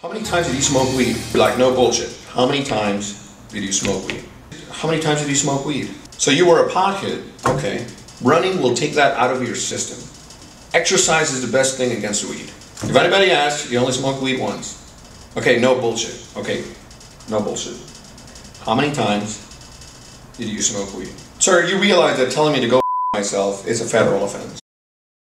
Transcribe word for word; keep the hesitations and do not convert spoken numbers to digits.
How many times did you smoke weed? Like, no bullshit. How many times did you smoke weed? How many times did you smoke weed? So you were a pothead, okay. Running will take that out of your system. Exercise is the best thing against weed. If anybody asks, you only smoked weed once. Okay, no bullshit. Okay, no bullshit. How many times did you smoke weed? Sir, you realize that telling me to go myself is a federal offense.